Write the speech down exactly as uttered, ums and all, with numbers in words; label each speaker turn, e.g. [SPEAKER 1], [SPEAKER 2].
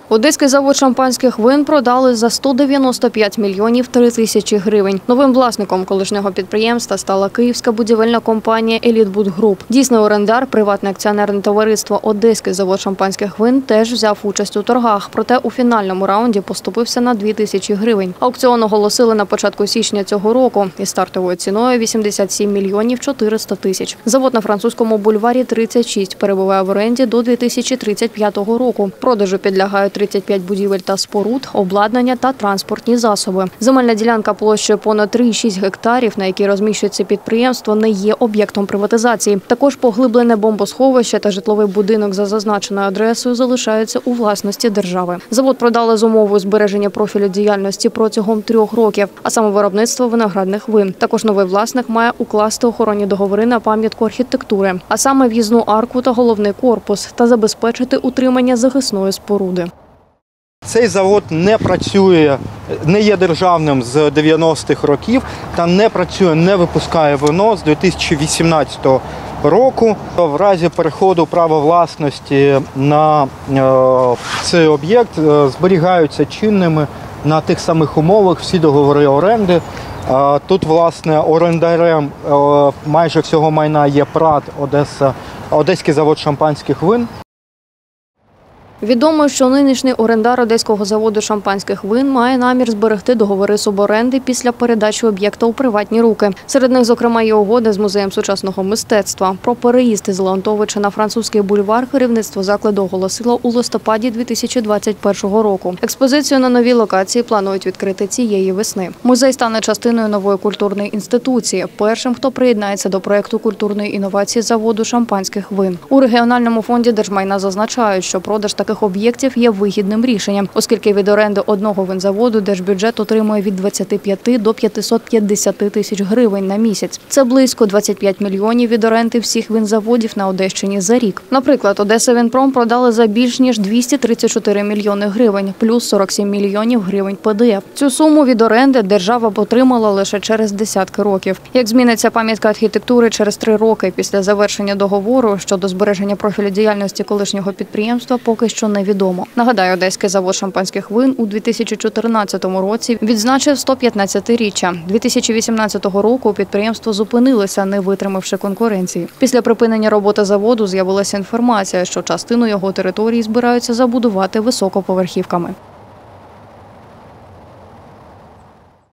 [SPEAKER 1] Одеський завод шампанських вин продали за сто дев'яносто п'ять мільйонів три тисячі гривень. Новим власником колишнього підприємства стала київська будівельна компанія «Елітбудгруп». Дійсний орендар, приватне акціонерне товариство «Одеський завод шампанських вин» теж взяв участь у торгах, проте у фінальному раунді поступився на дві тисячі гривень. Аукціон оголосили на початку січня цього року із стартовою ціною вісімдесят сім мільйонів чотириста тисяч. Завод на Французькому бульварі тридцять шість перебуває в оренді до дві тисячі тридцять п'ятого року. Продажу підлягають тридцять п'ять будівель та споруд, обладнання та транспортні засоби. Земельна ділянка площею понад три цілих шість гектарів, на якій розміщується підприємство, не є об'єктом приватизації. Також поглиблене бомбосховище та житловий будинок за зазначеною адресою залишаються у власності держави. Завод продали з умовою збереження профілю діяльності протягом трьох років, а саме виробництво виноградних вин. Також новий власник має укласти охоронні договори на пам'ятку архітектури, а саме в'їзну арку та головний корпус, та забезпечити утримання захисної споруди.
[SPEAKER 2] Цей завод не працює, не є державним з дев'яностих років та не працює, не випускає вино з дві тисячі вісімнадцятого року. В разі переходу права власності на цей об'єкт зберігаються чинними на тих самих умовах всі договори оренди. Тут, власне, орендарем майже всього майна є ПРАТ Одеса, Одеський завод шампанських вин.
[SPEAKER 1] Відомо, що нинішній орендар Одеського заводу шампанських вин має намір зберегти договори суборенди після передачі об'єкта у приватні руки. Серед них, зокрема, є угода з Музеєм сучасного мистецтва. Про переїзд із Леонтовича на Французький бульвар керівництво закладу оголосило у листопаді дві тисячі двадцять першого року. Експозицію на новій локації планують відкрити цієї весни. Музей стане частиною нової культурної інституції, першим, хто приєднається до проєкту культурної інновації заводу шампанських вин. У регіональному фонді держмайна зазначають, що продаж таких об'єктів є вигідним рішенням, оскільки від оренди одного винзаводу держбюджет отримує від двадцяти п'яти до п'ятисот п'ятдесяти тисяч гривень на місяць. Це близько двадцять п'ять мільйонів від оренди всіх винзаводів на Одещині за рік. Наприклад, Одесавінпром продали за більш ніж двісті тридцять чотири мільйони гривень, плюс сорок сім мільйонів гривень ПДФ. Цю суму від оренди держава отримала лише через десятки років. Як зміниться пам'ятка архітектури через три роки після завершення договору щодо збереження профілю діяльності колишнього підприємства, поки що невідомо. Нагадаю, Одеський завод шампанських вин у дві тисячі чотирнадцятому році відзначив сто п'ятнадцятиріччя. дві тисячі вісімнадцятого року підприємство зупинилося, не витримавши конкуренції. Після припинення роботи заводу з'явилася інформація, що частину його території збираються забудувати високоповерхівками.